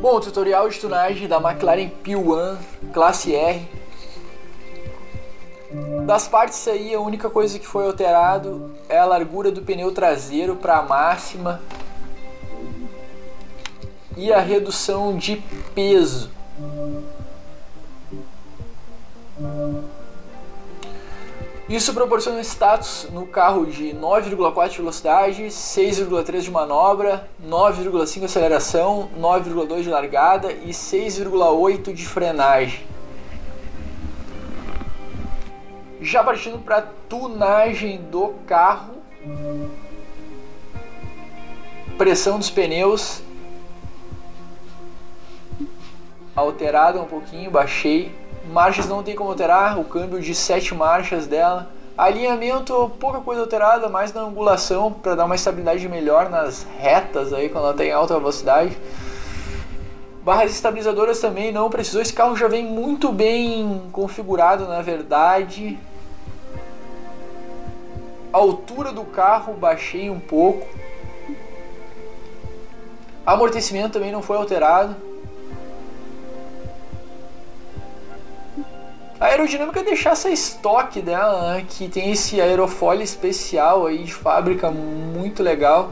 Bom, tutorial de tunagem da McLaren P1 Classe R. Das partes aí, a única coisa que foi alterado é a largura do pneu traseiro para a máxima e a redução de peso. Isso proporciona um status no carro de 9,4 de velocidade, 6,3 de manobra, 9,5 de aceleração, 9,2 de largada e 6,8 de frenagem. Já partindo para a tunagem do carro, pressão dos pneus alterada um pouquinho, baixei. Marchas não tem como alterar, o câmbio de 7 marchas dela. Alinhamento, pouca coisa alterada, mais na angulação para dar uma estabilidade melhor nas retas aí quando ela tem alta velocidade. Barras estabilizadoras também não precisou, esse carro já vem muito bem configurado na verdade. A altura do carro baixei um pouco. Amortecimento também não foi alterado. A aerodinâmica deixar essa estoque dela, né, que tem esse aerofólio especial aí de fábrica muito legal.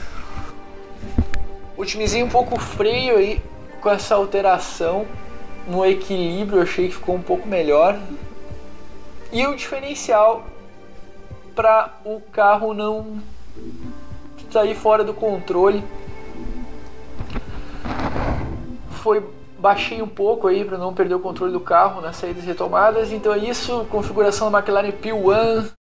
Otimizei um pouco o freio aí com essa alteração no equilíbrio, achei que ficou um pouco melhor. E o diferencial para o carro não sair fora do controle foi baixei um pouco aí para não perder o controle do carro nas saídas retomadas. Então é isso, configuração da McLaren P1.